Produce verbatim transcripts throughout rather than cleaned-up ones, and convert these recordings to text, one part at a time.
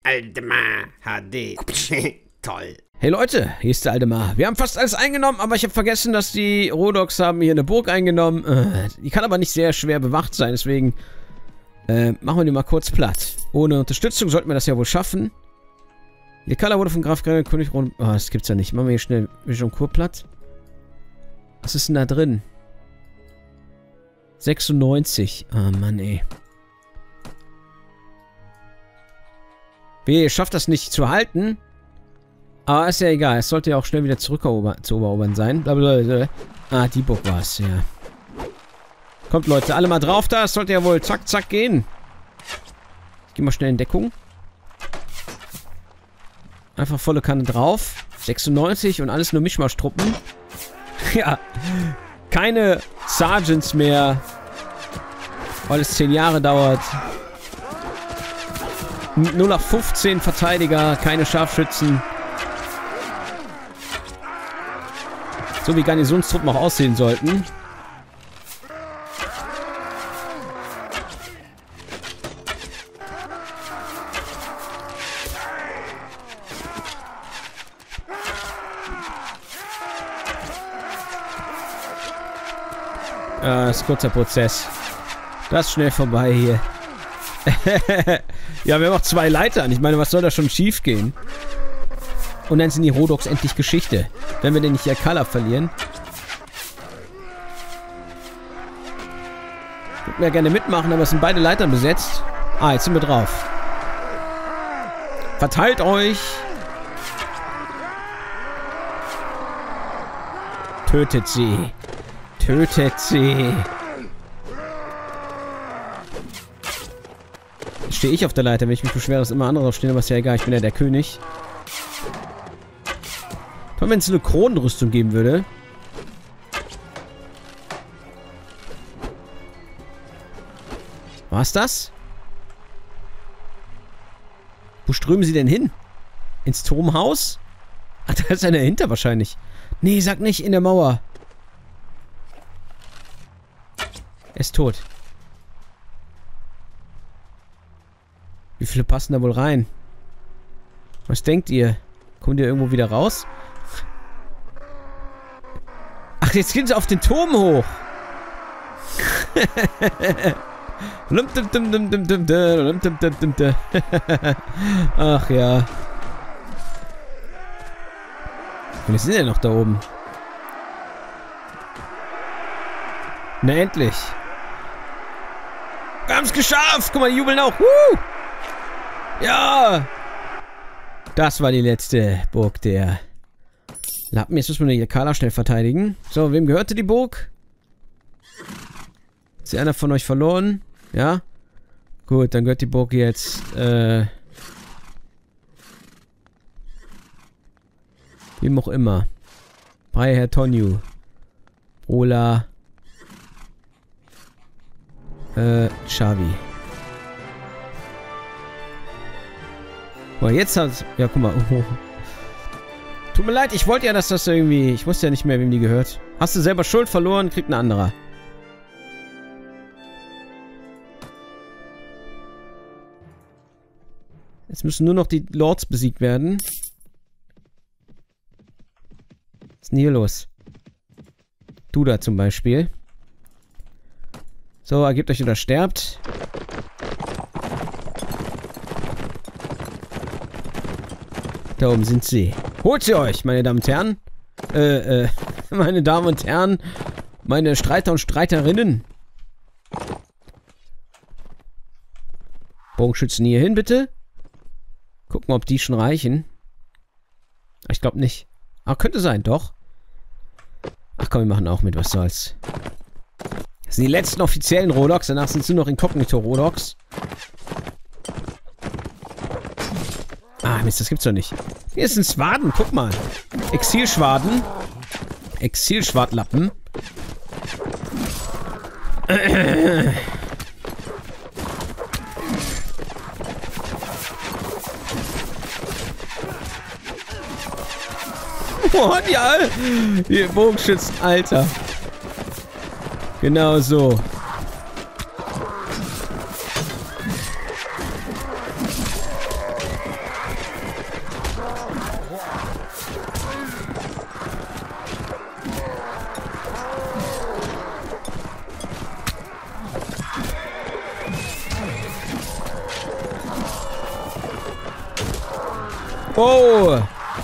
Aldemar H D. Toll. Hey Leute, hier ist der Aldemar. Wir haben fast alles eingenommen, aber ich habe vergessen, dass die Rhodoks haben hier eine Burg eingenommen. Äh, die kann aber nicht sehr schwer bewacht sein, deswegen äh, machen wir die mal kurz platt. Ohne Unterstützung sollten wir das ja wohl schaffen. Lekala wurde von Graf König Rund... Oh, das gibt's ja nicht. Machen wir hier schnell Vision Kur platt. Was ist denn da drin? sechsundneunzig. Ah, oh, Mann, ey. Ihr schafft das nicht zu halten. Aber ist ja egal. Es sollte ja auch schnell wieder zurück zu oberobern sein. Blablabla. Ah, die Burg war es, ja. Kommt, Leute, alle mal drauf da. Es sollte ja wohl zack, zack gehen. Ich gehe mal schnell in Deckung. Einfach volle Kanne drauf. sechsundneunzig und alles nur Mischmasch-Truppen. Ja. Keine Sergeants mehr. Weil es zehn Jahre dauert. null nach fünfzehn Verteidiger. Keine Scharfschützen. So wie Garnisonstruppen auch aussehen sollten. Ah, das ist ein kurzer Prozess. Das ist schnell vorbei hier. Ja, wir haben auch zwei Leitern. Ich meine, was soll da schon schief gehen? Und dann sind die Rhodoks endlich Geschichte. Wenn wir den nicht Lekala verlieren. Ich würde mir ja gerne mitmachen, aber es sind beide Leitern besetzt. Ah, jetzt sind wir drauf. Verteilt euch. Tötet sie. Tötet sie. Stehe ich auf der Leiter, wenn ich mich beschwere, dass immer andere draufstehen, aber ist ja egal, ich bin ja der König. Toll, wenn es eine Kronenrüstung geben würde. Was das? Wo strömen sie denn hin? Ins Turmhaus? Ach, da ist einer dahinter wahrscheinlich. Nee, sag nicht, in der Mauer. Er ist tot. Wie viele passen da wohl rein? Was denkt ihr? Kommt ihr irgendwo wieder raus? Ach, jetzt gehen sie auf den Turm hoch. Ach ja. Und wir sind ja noch da oben. Na endlich. Wir haben es geschafft. Guck mal, die jubeln auch. Woo! Ja. Das war die letzte Burg der Lappen. Jetzt müssen wir die Lekala schnell verteidigen. So, wem gehörte die Burg? Ist einer von euch verloren? Ja? Gut, dann gehört die Burg jetzt, äh... wem auch immer. Freiherr Tonju. Ola. Äh, Xavi. Aber jetzt hat... Ja, guck mal. Oh. Tut mir leid, ich wollte ja, dass das irgendwie... Ich wusste ja nicht mehr, wem die gehört. Hast du selber Schuld verloren, kriegt ein anderer. Jetzt müssen nur noch die Lords besiegt werden. Was ist denn hier los? Du da zum Beispiel. So, ergebt euch oder sterbt. Da oben sind sie. Holt sie euch, meine Damen und Herren. Äh, äh, meine Damen und Herren. Meine Streiter und Streiterinnen. Bogenschützen hier hin, bitte. Gucken, ob die schon reichen. Ich glaube nicht. Aber könnte sein, doch. Ach komm, wir machen auch mit, was soll's. Das sind die letzten offiziellen Rhodoks. Danach sind es nur noch Inkognito-Rhodoks. Ah, Mist, das gibt's doch nicht. Hier sind Schwaden, guck mal. Exilschwaden. Exilschwadlappen. Oh, ja. Die Bogenschützen, Alter. Genau so. Oh!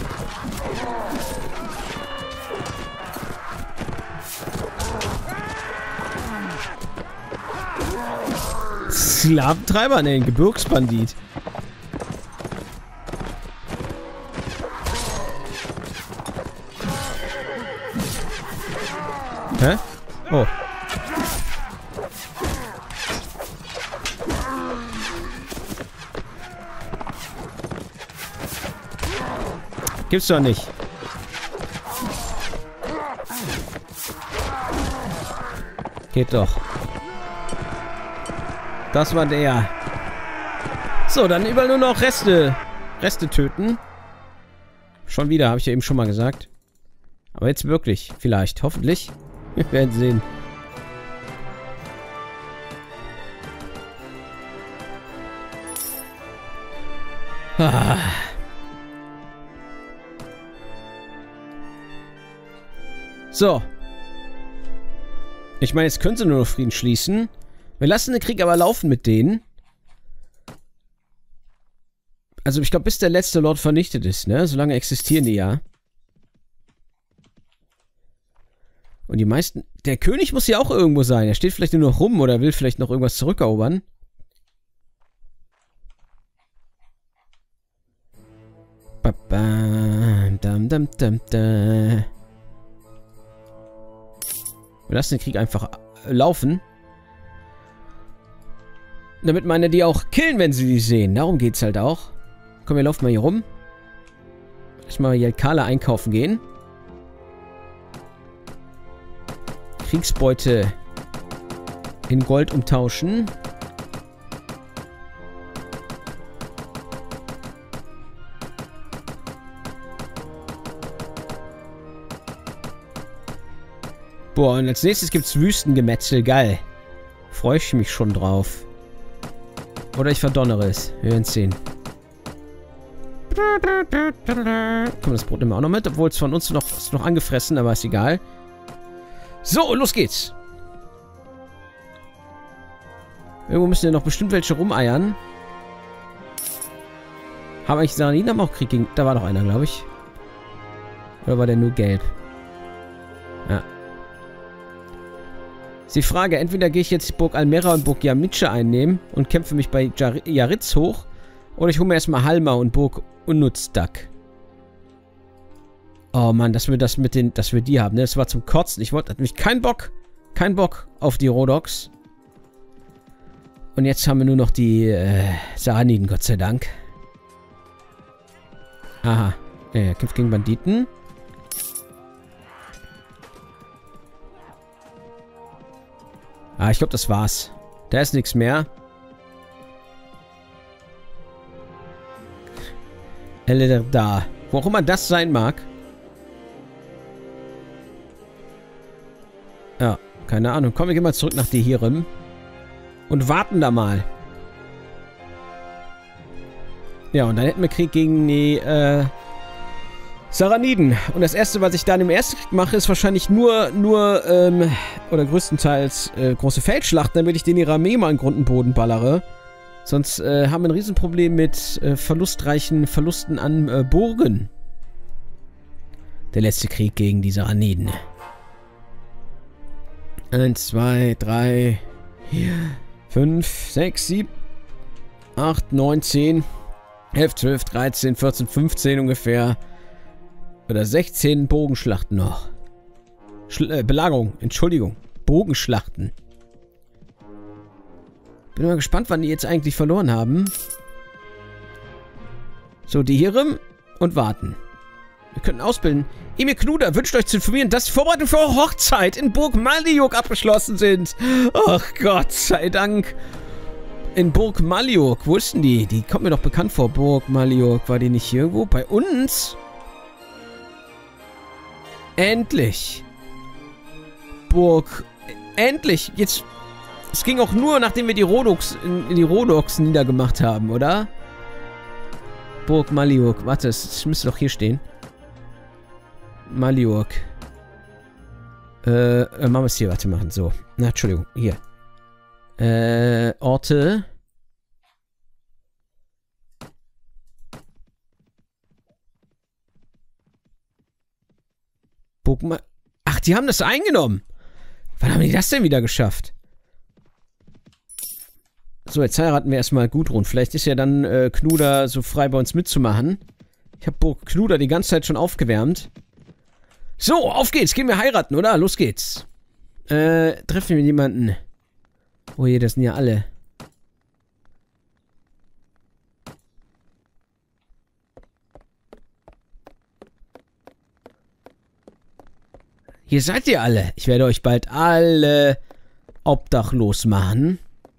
Sklaventreiber? Ne, ein Gebirgsbandit. Hä? Oh. Gibt's doch nicht. Geht doch. Das war der. So, dann überall nur noch Reste. Reste töten. Schon wieder, habe ich ja eben schon mal gesagt. Aber jetzt wirklich. Vielleicht. Hoffentlich. Wir werden sehen. Ah. So. Ich meine, jetzt können sie nur noch Frieden schließen. Wir lassen den Krieg aber laufen mit denen. Also ich glaube, bis der letzte Lord vernichtet ist, ne? Solange existieren die ja. Und die meisten... Der König muss ja auch irgendwo sein. Er steht vielleicht nur noch rum oder will vielleicht noch irgendwas zurückerobern. Dam, dam, dam, dam. Wir lassen den Krieg einfach laufen. Damit meine die auch killen, wenn sie die sehen. Darum geht's halt auch. Komm, wir laufen mal hier rum. Lass mal Jelkala einkaufen gehen. Kriegsbeute in Gold umtauschen. Boah, und als nächstes gibt's Wüstengemetzel. Geil. Freue ich mich schon drauf. Oder ich verdonnere es. Wir werden es sehen. Komm, das Brot nehmen wir auch noch mit. Obwohl es von uns noch, ist noch angefressen, aber ist egal. So, los geht's. Irgendwo müssen ja noch bestimmt welche rumeiern. Haben eigentlich Saraniden haben auch Krieg gegen... Da war noch einer, glaube ich. Oder war der nur gelb? Ja. Ist die Frage, entweder gehe ich jetzt Burg Almera und Burg Yamitsche einnehmen und kämpfe mich bei Yaritz hoch, oder ich hole mir erstmal Halma und Burg Unutzdak. Oh Mann, dass wir das mit den, dass wir die haben, ne? Das war zum Kotzen. Ich wollte nämlich keinen Bock, keinen Bock auf die Rhodoks. Und jetzt haben wir nur noch die äh, Saraniden, Gott sei Dank. Aha. Er kämpft gegen Banditen. Ah, ich glaube, das war's. Da ist nichts mehr. Da. Wo auch immer das sein mag. Ja, keine Ahnung. Komm, wir gehen mal zurück nach Dehirem. Und warten da mal. Ja, und dann hätten wir Krieg gegen die, äh... Saraniden. Und das erste, was ich dann im ersten Krieg mache, ist wahrscheinlich nur, nur, ähm, oder größtenteils äh, große Feldschlachten, damit ich den ihre Armee mal in Grund und Boden ballere. Sonst äh, haben wir ein Riesenproblem mit äh, verlustreichen Verlusten an äh, Burgen. Der letzte Krieg gegen die Saraniden. Eins, zwei, drei, vier, fünf, sechs, sieben, acht, neun, zehn, elf, zwölf, dreizehn, vierzehn, fünfzehn ungefähr. Oder sechzehn Bogenschlachten noch. Schl äh, Belagerung, Entschuldigung. Bogenschlachten. Bin mal gespannt, wann die jetzt eigentlich verloren haben. So, die Hirem und warten. Wir können ausbilden. Emir Knuder wünscht euch zu informieren, dass die Vorbereitungen für eure Hochzeit in Burg Maliuk abgeschlossen sind. Ach Gott sei Dank. In Burg Maliuk. Wo ist denn die? Die kommt mir doch bekannt vor. Burg Maliuk. War die nicht hier irgendwo? Bei uns? Endlich. Burg. Endlich. Jetzt. Es ging auch nur, nachdem wir die Rhodoks in, in die Rhodoks niedergemacht haben, oder? Burg Maliuk. Warte, es müsste doch hier stehen. Maliuk. Äh, äh, machen wir es hier. Warte, machen. So. Na, Entschuldigung. Hier. Äh, Orte. Guck mal. Ach, die haben das eingenommen. Wann haben die das denn wieder geschafft? So, jetzt heiraten wir erstmal Gudrun. Vielleicht ist ja dann äh, Knuder so frei bei uns mitzumachen. Ich habe Burg Knuder die ganze Zeit schon aufgewärmt. So, auf geht's. Gehen wir heiraten, oder? Los geht's. Äh, treffen wir jemanden. Oh je, das sind ja alle. Hier seid ihr alle. Ich werde euch bald alle obdachlos machen.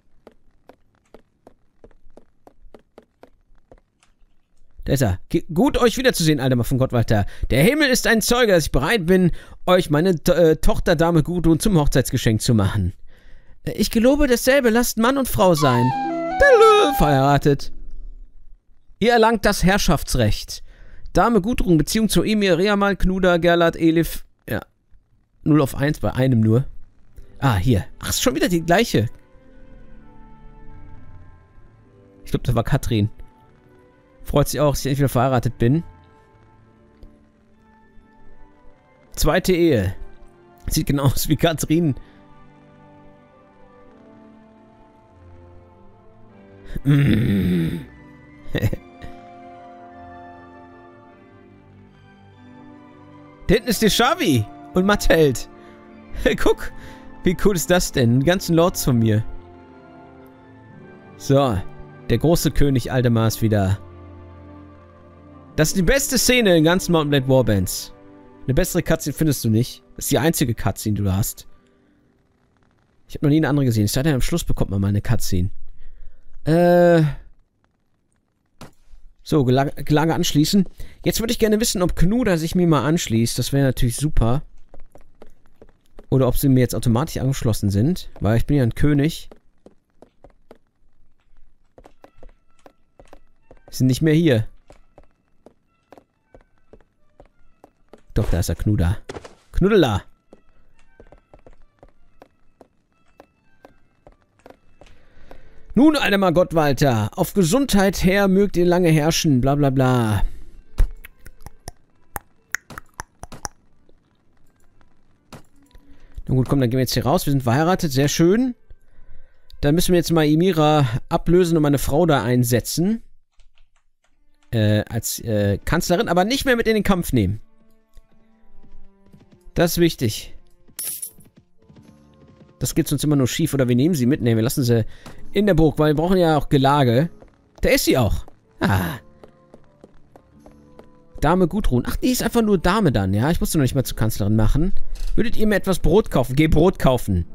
Da ist er. Ge gut, euch wiederzusehen, Aldemar von Gottwalter. Der Himmel ist ein Zeuge, dass ich bereit bin, euch meine to äh, Tochter Dame Gudrun zum Hochzeitsgeschenk zu machen. Äh, ich gelobe dasselbe, lasst Mann und Frau sein. Dalö, verheiratet. Ihr erlangt das Herrschaftsrecht. Dame Gudrun, Beziehung zu Emir, Reamal, Knuder, Gerlad, Elif. Ja. null auf eins bei einem nur. Ah, hier. Ach, ist schon wieder die gleiche. Ich glaube, das war Katrin. Freut sich auch, dass ich endlich wieder verheiratet bin. Zweite Ehe. Sieht genau aus wie Katrin. Mm. Da hinten ist der Xavi und Matheld. Guck, wie cool ist das denn? Die ganzen Lords von mir. So, der große König Aldemar ist wieder. Das ist die beste Szene in ganzen Mount and Blade Warbands. Eine bessere Cutscene findest du nicht. Das ist die einzige Cutscene, die du hast. Ich habe noch nie eine andere gesehen. Ich dachte, am Schluss bekommt man mal eine Cutscene. Äh. So, Gelage, Gelage anschließen. Jetzt würde ich gerne wissen, ob Knuder sich mir mal anschließt. Das wäre natürlich super. Oder ob sie mir jetzt automatisch angeschlossen sind. Weil ich bin ja ein König. Sie sind nicht mehr hier. Doch, da ist der Knuder. Knuddela! Nun, Aldemar Gottwalter, auf Gesundheit her mögt ihr lange herrschen, bla bla bla. Na gut, komm, dann gehen wir jetzt hier raus. Wir sind verheiratet, sehr schön. Dann müssen wir jetzt mal Emira ablösen und meine Frau da einsetzen. Äh, als äh, Kanzlerin, aber nicht mehr mit in den Kampf nehmen. Das ist wichtig. Das geht uns immer nur schief. Oder wir nehmen sie mit. Ne, wir lassen sie in der Burg, weil wir brauchen ja auch Gelage. Da ist sie auch. Ah. Dame Gudrun. Ach, die ist einfach nur Dame dann, ja? Ich musste noch nicht mal zur Kanzlerin machen. Würdet ihr mir etwas Brot kaufen? Geh Brot kaufen.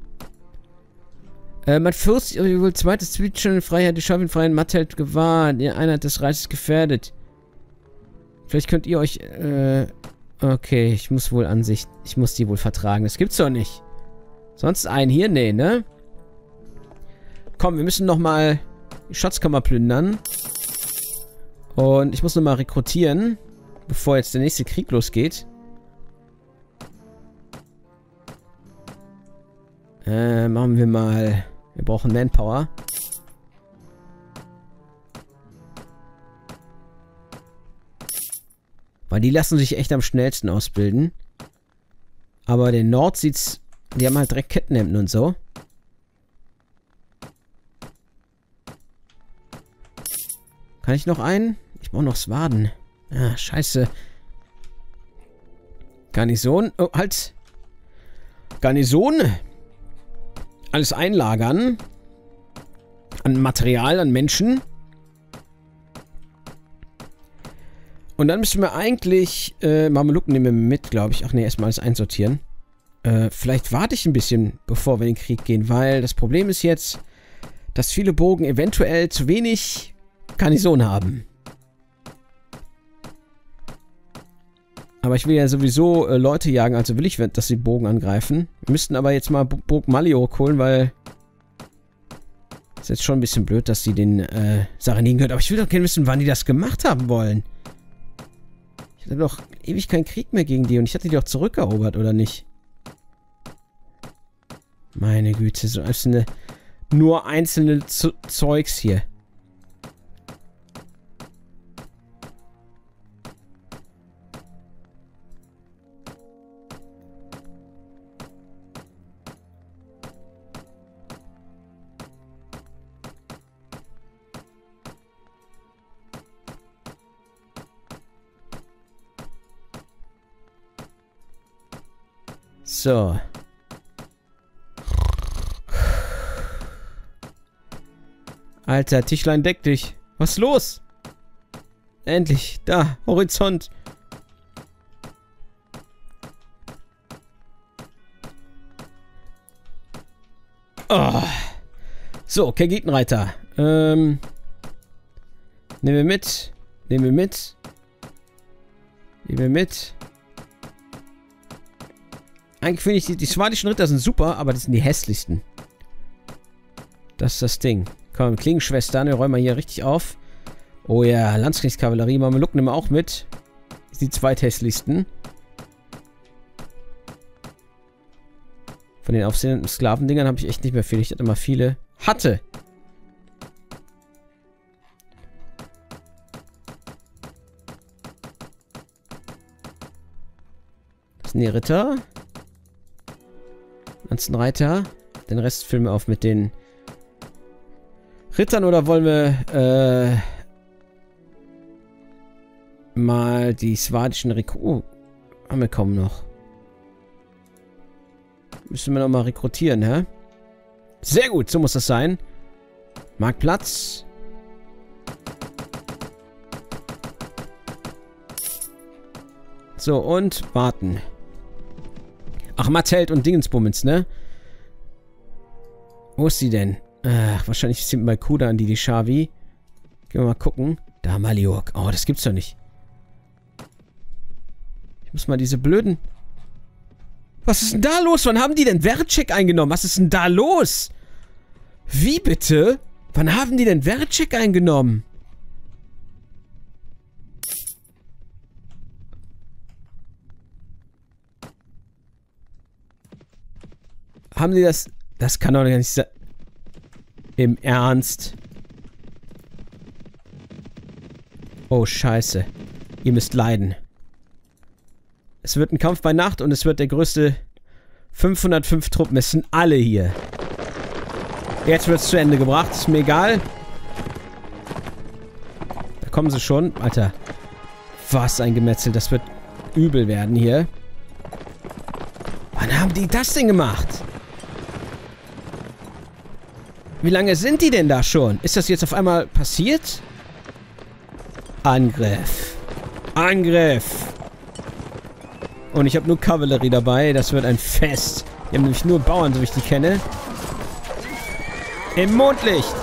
Äh, mein Fürst, wohl zweites Zwitschern in Freiheit, die Schaufel in Freiheit, Matheld gewahrt. Die Einheit des Reiches gefährdet. Vielleicht könnt ihr euch, äh... Okay, ich muss wohl an sich... Ich muss die wohl vertragen. Das gibt's doch nicht. Sonst einen hier? Nee, ne? Komm, wir müssen nochmal die Schatzkammer plündern. Und ich muss nochmal rekrutieren, bevor jetzt der nächste Krieg losgeht. Äh, machen wir mal... Wir brauchen Manpower. Weil die lassen sich echt am schnellsten ausbilden. Aber den Nord sieht's... Die haben halt direkt Kettenhemden und so. Kann ich noch einen? Ich brauche noch Swaden. Ah, scheiße. Garnison. Oh, halt. Garnison. Alles einlagern. An Material, an Menschen. Und dann müssen wir eigentlich... Äh, Mamelucken nehmen wir mit, glaube ich. Ach nee, erstmal alles einsortieren. Äh, vielleicht warte ich ein bisschen, bevor wir in den Krieg gehen, weil das Problem ist jetzt, dass viele Burgen eventuell zu wenig Garnison haben. Aber ich will ja sowieso äh, Leute jagen, also will ich, dass sie Bogen angreifen. Wir müssten aber jetzt mal Burg Maliok holen, weil... Ist jetzt schon ein bisschen blöd, dass sie den äh, Saraniden gehört. Aber ich will doch gerne wissen, wann die das gemacht haben wollen. Ich hatte doch ewig keinen Krieg mehr gegen die und ich hatte die doch zurückerobert, oder nicht? Meine Güte, so einzelne, nur einzelne Z Zeugs hier. So. Alter, Tischlein, deck dich. Was ist los? Endlich. Da. Horizont. Oh. So, Kergitenreiter. Ähm. Nehmen wir mit. Nehmen wir mit. Nehmen wir mit. Eigentlich finde ich, die, die swatischen Ritter sind super, aber das sind die hässlichsten. Das ist das Ding. Komm, Klingenschwestern, wir räumen mal hier richtig auf. Oh ja, Landskriegskavallerie, Mamelucken nehmen wir auch mit. Das sind die zweithässlichsten. Von den aufsehenden Sklavendingern habe ich echt nicht mehr viel. Ich hatte immer viele. Hatte! Das sind die Ritter. Lanzenreiter. Den Rest filmen wir auf mit den Rittern, oder wollen wir äh, mal die swatischen Rekruten... Oh, haben wir kaum noch. Müssen wir noch mal rekrutieren, hä? Sehr gut, so muss das sein. Marktplatz. So, und warten. Ach, Matheld und Dingensbummens, ne? Wo ist sie denn? Ach, wahrscheinlich sind bei Kuda an die die Shavi. Gehen wir mal gucken. Da, Maliok. Oh, das gibt's doch nicht. Ich muss mal diese blöden... Was ist denn da los? Wann haben die denn Vercek eingenommen? Was ist denn da los? Wie bitte? Wann haben die denn Vercek eingenommen? Haben die das... Das kann doch gar nicht sein. Im Ernst? Oh, scheiße. Ihr müsst leiden. Es wird ein Kampf bei Nacht und es wird der größte fünfhundertfünf Truppen. Es sind alle hier. Jetzt wird es zu Ende gebracht. Ist mir egal. Da kommen sie schon. Alter. Was ein Gemetzel. Das wird übel werden hier. Wann haben die das denn gemacht? Wie lange sind die denn da schon? Ist das jetzt auf einmal passiert? Angriff. Angriff. Und ich habe nur Kavallerie dabei. Das wird ein Fest. Die haben nämlich nur Bauern, so wie ich die kenne. Im Mondlicht.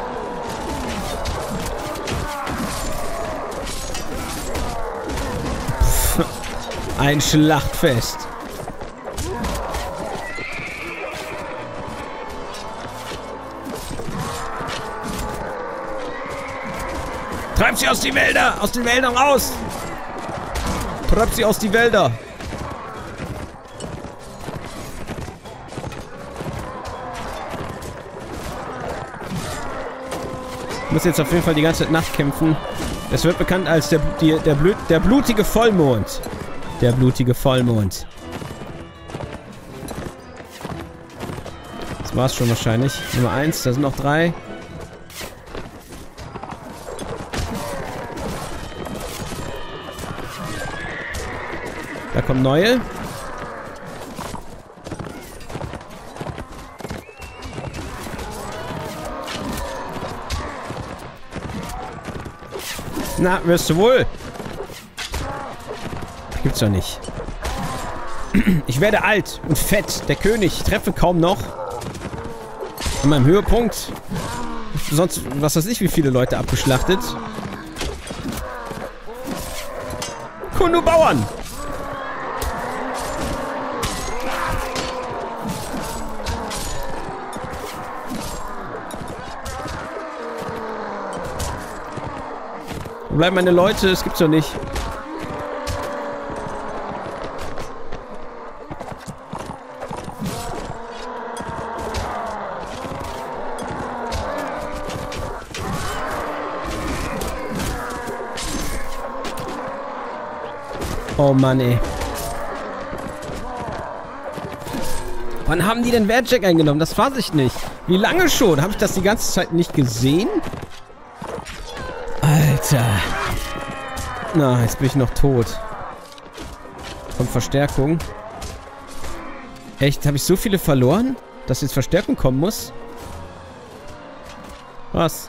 Pff, ein Schlachtfest. Treib sie aus die Wälder! Aus den Wäldern raus! Treib sie aus die Wälder! Ich muss jetzt auf jeden Fall die ganze Zeit Nacht kämpfen. Es wird bekannt als der, die, der, Blut, der blutige Vollmond. Der blutige Vollmond. Das war's schon wahrscheinlich. Nummer eins, da sind noch drei. Da kommen neue. Na, wirst du wohl. Gibt's doch nicht. Ich werde alt und fett. Der König. Ich treffe kaum noch. An meinem Höhepunkt. Sonst, was weiß ich, wie viele Leute abgeschlachtet. Kundu Bauern. Wo bleiben meine Leute? Das gibt's doch nicht. Oh Mann, ey. Wann haben die denn Vercek eingenommen? Das weiß ich nicht. Wie lange schon? Habe ich das die ganze Zeit nicht gesehen? Alter. Na, jetzt bin ich noch tot. Kommt Verstärkung. Echt? Habe ich so viele verloren, dass jetzt Verstärkung kommen muss? Was?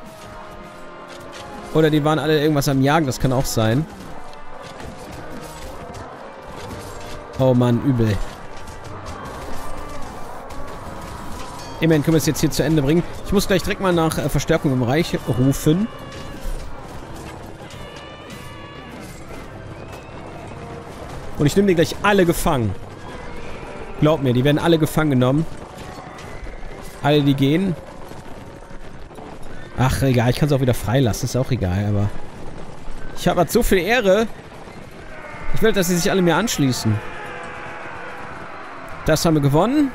Oder die waren alle irgendwas am Jagen, das kann auch sein. Oh Mann, übel. Immerhin können wir es jetzt hier zu Ende bringen. Ich muss gleich direkt mal nach äh, Verstärkung im Reich rufen. Und ich nehme die gleich alle gefangen. Glaub mir, die werden alle gefangen genommen. Alle, die gehen. Ach, egal, ich kann es auch wieder freilassen. Ist auch egal, aber... Ich habe halt so viel Ehre. Ich will, dass sie sich alle mir anschließen. Das haben wir gewonnen.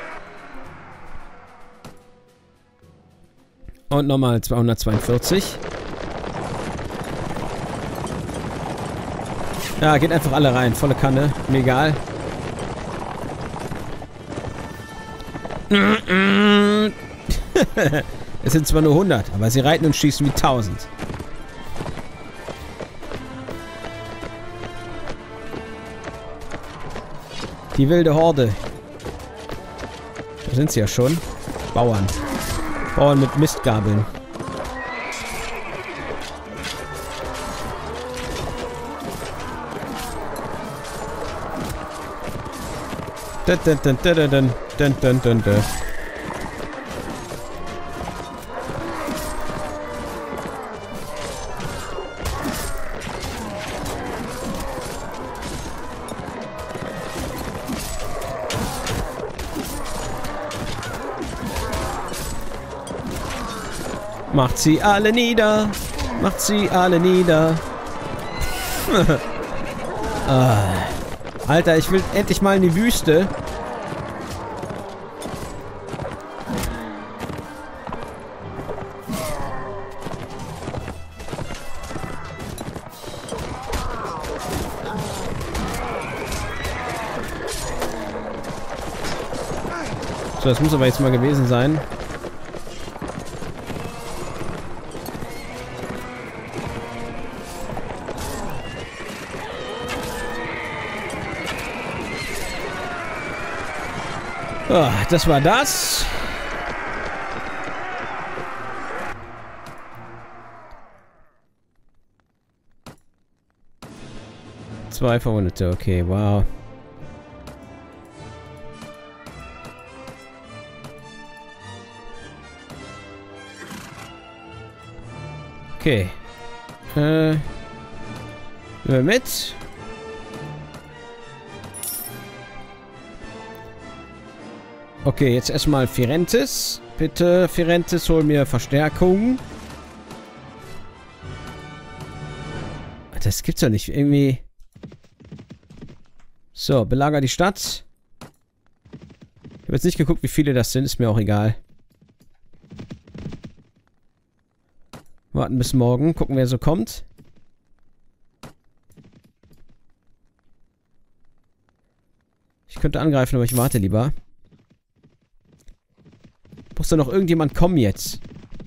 Und nochmal zweihundertzweiundvierzig. Ja, geht einfach alle rein. Volle Kanne. Mir egal. Es sind zwar nur hundert, aber sie reiten und schießen wie tausend. Die wilde Horde. Da sind sie ja schon. Bauern. Bauern mit Mistgabeln. Dun, dun, dun, dun, dun, dun, dun, dun, dun. Macht sie alle nieder. Macht sie alle nieder. ah. Alter, ich will endlich mal in die Wüste. So, das muss aber jetzt mal gewesen sein. Oh, das war das. Zwei Verwundete, okay, wow. Okay. Äh. Nehmen wir mit. Okay, jetzt erstmal Firentes. Bitte, Firentes, hol mir Verstärkung. Das gibt's doch nicht. Irgendwie... So, belager die Stadt. Ich habe jetzt nicht geguckt, wie viele das sind. Ist mir auch egal. Warten bis morgen. Gucken, wer so kommt. Ich könnte angreifen, aber ich warte lieber. Muss da noch irgendjemand kommen jetzt?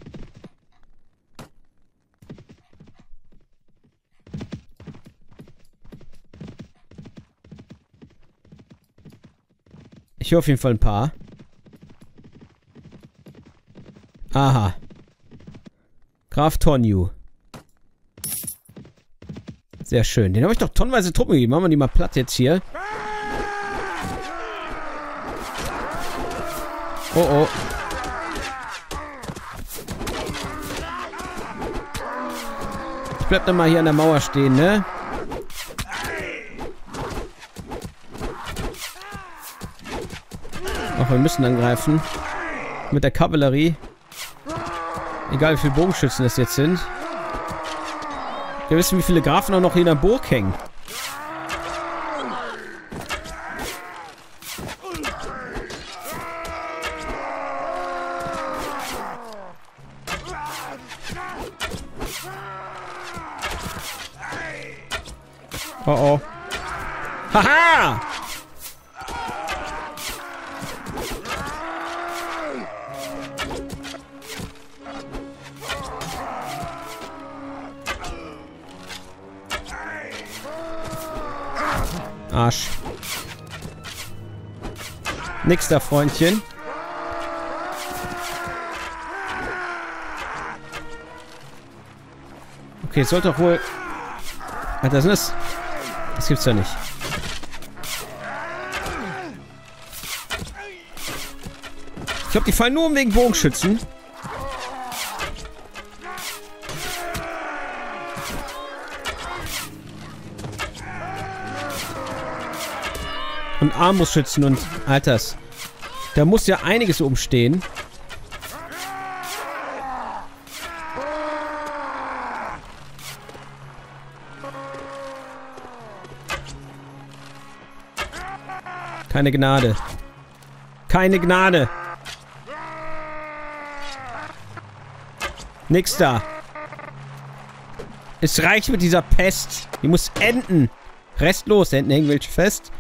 Ich höre auf jeden Fall ein paar. Aha. Graf Tonju. Sehr schön. Den habe ich doch tonnenweise Truppen gegeben. Machen wir die mal platt jetzt hier. Oh oh. Ich bleib dann mal hier an der Mauer stehen, ne? Ach, wir müssen angreifen. Mit der Kavallerie. Egal, wie viele Bogenschützen das jetzt sind. Wir wissen, wie viele Grafen auch noch hier in der Burg hängen. Oh oh. Haha! Arsch. Nix da, Freundchen. Okay, es sollte doch wohl... Alter, sind das... Das gibt's ja nicht. Ich glaube, die fallen nur um wegen Bogenschützen. Und Armbrustschützen und... Alters. Da muss ja einiges umstehen. Keine Gnade. Keine Gnade. Nix da. Es reicht mit dieser Pest. Die muss enden. Restlos. Da hinten hängen welche fest.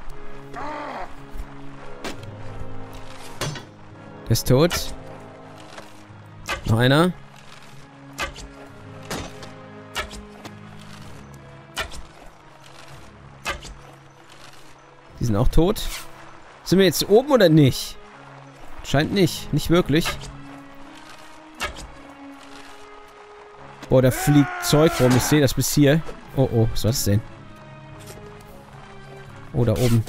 Der ist tot. Noch einer. Die sind auch tot. Sind wir jetzt oben oder nicht? Scheint nicht. Nicht wirklich. Boah, da fliegt Zeug rum. Ich sehe das bis hier. Oh, oh. Was war das denn? Oh, da oben.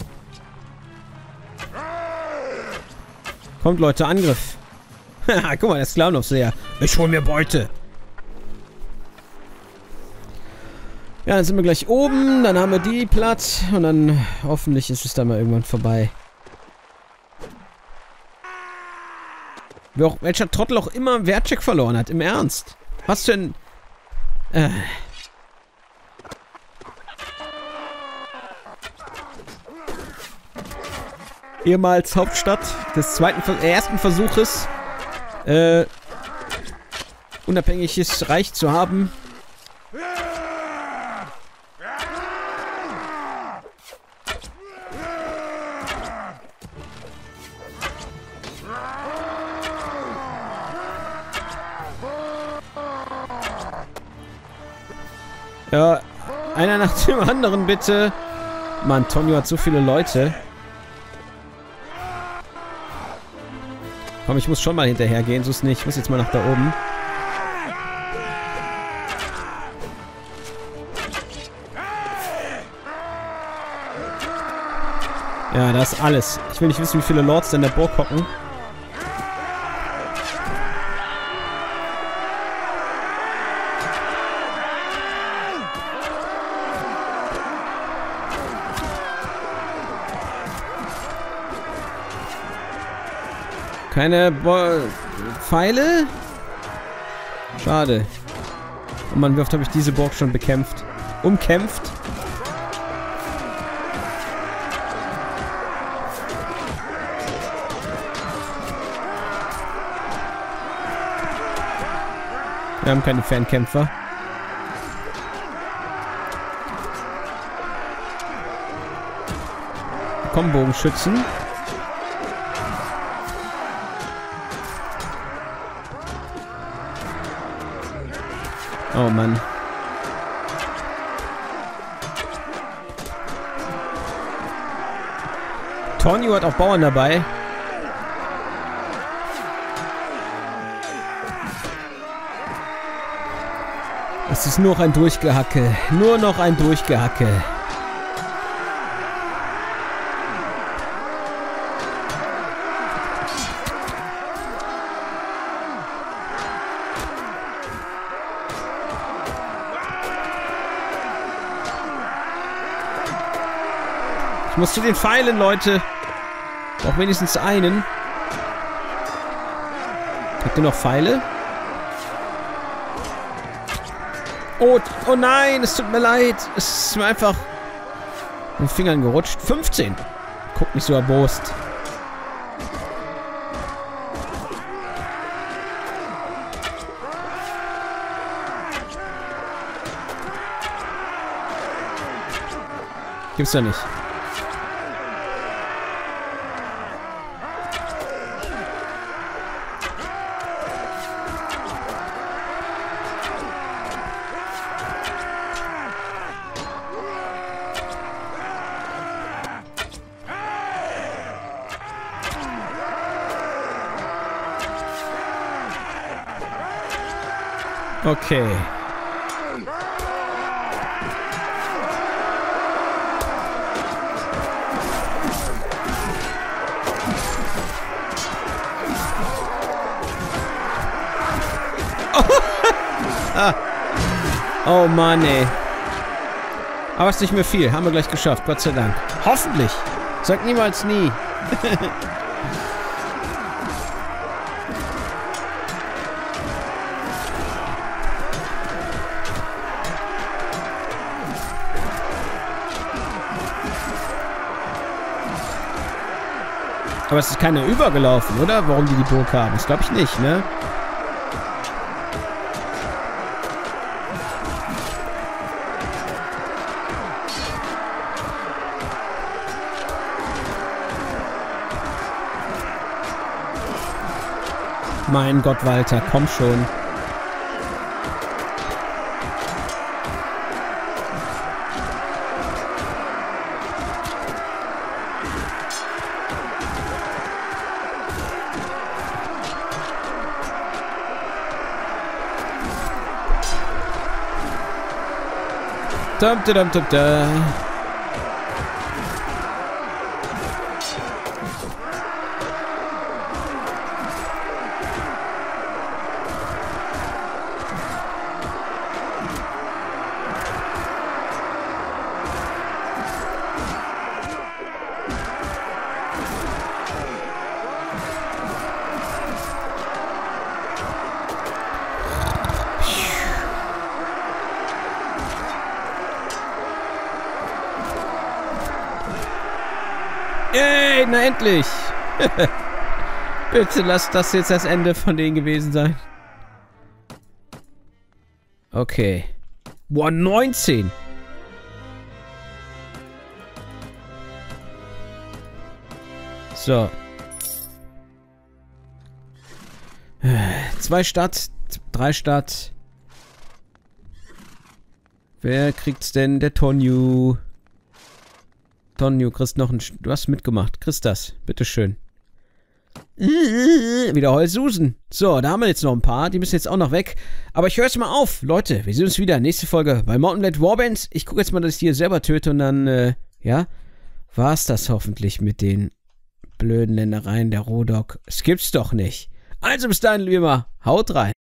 Kommt, Leute. Angriff. Haha, guck mal, der Sklavenaufseher. Ich hol mir Beute. Ja, dann sind wir gleich oben. Dann haben wir die platt. Und dann hoffentlich ist es dann mal irgendwann vorbei. Wer auch, welcher Trottel auch immer Wertcheck verloren hat. Im Ernst. Was denn? Äh. Ehemals Hauptstadt des zweiten, äh, ersten Versuches, äh, unabhängiges Reich zu haben. Ja, einer nach dem anderen, bitte. Mann, Tonio hat so viele Leute. Komm, ich muss schon mal hinterher gehen, so ist nicht. Ich muss jetzt mal nach da oben. Ja, das ist alles. Ich will nicht wissen, wie viele Lords da in der Burg hocken. Keine Bo Pfeile? Schade. Oh Mann, wie oft habe ich diese Burg schon bekämpft? Umkämpft? Wir haben keine Fernkämpfer. Komm, Bogenschützen. Oh Mann. Tonio hat auch Bauern dabei. Es ist nur noch ein Durchgehacke. Nur noch ein Durchgehacke. Ich muss zu den Pfeilen, Leute. Auch wenigstens einen. Habt ihr noch Pfeile? Oh, oh nein, es tut mir leid. Es ist mir einfach in den Fingern gerutscht. fünfzehn. Guck nicht so erbost. Gibt's ja nicht. Okay. Ah. Oh Mann, ey. Aber es ist nicht mehr viel. Haben wir gleich geschafft. Gott sei Dank. Hoffentlich. Sag niemals nie. Aber es ist keiner übergelaufen, oder? Warum die die Burg haben. Das glaube ich nicht, ne? Mein Gott, Walter, komm schon. Dum, dum, dum, dum. Yay, na endlich! Bitte lass das jetzt das Ende von denen gewesen sein. Okay. Boah, neunzehn! So. Zwei Stadt, drei Stadt. Wer kriegt's denn? Der Tonju. Tonju, kriegst noch ein... Sch du hast mitgemacht. Kriegst das. Bitteschön. Wieder Heulsusen. So, da haben wir jetzt noch ein paar. Die müssen jetzt auch noch weg. Aber ich höre jetzt mal auf. Leute, wir sehen uns wieder. Nächste Folge bei Mountain Blade Warbands. Ich gucke jetzt mal, dass ich die hier selber töte und dann, äh, ja, war's das hoffentlich mit den blöden Ländereien der Rodok. Es gibt's doch nicht. Also bis dahin, wie immer. Haut rein.